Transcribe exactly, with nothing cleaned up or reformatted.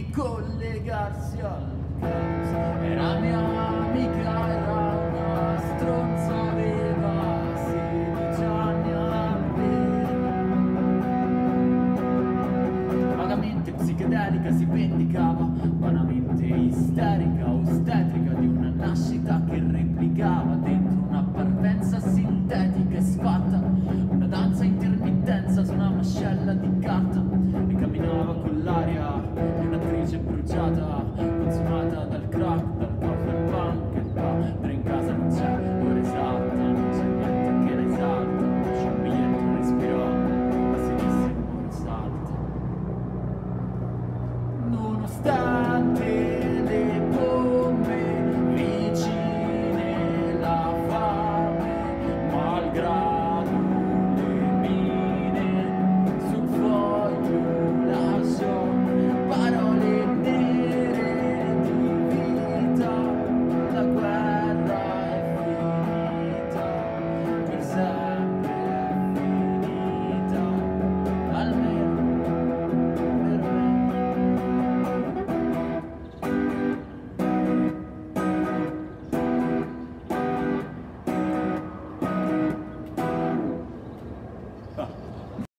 di collegarsi al caos. Era mia amica, era una stronza, aveva sedici anni appena. Vagamente psichedelica si vendicava, vanamente isterica, ostetrica di una nascita che replicava dentro una parvenza sintetica e sfatta, una danza intermittenza su una mascella di carta, e camminava con l'aria di un'attrice bruciata, consumata dal crack, dal coffee punk, e il padre in casa non c'è, ora esatta, non c'è niente che la esalta, c'è un biglietto, un respiro, ma si disse ora salta. Nonostante